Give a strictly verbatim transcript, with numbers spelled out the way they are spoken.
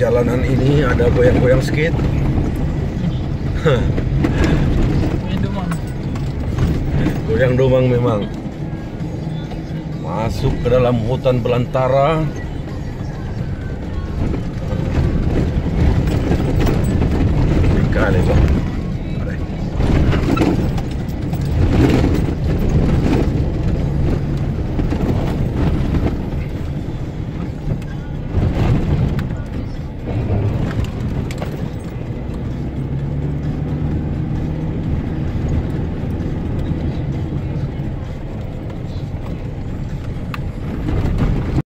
jalanan ini ada goyang-goyang sedikit. Goyang domang memang. Masuk ke dalam hutan belantara.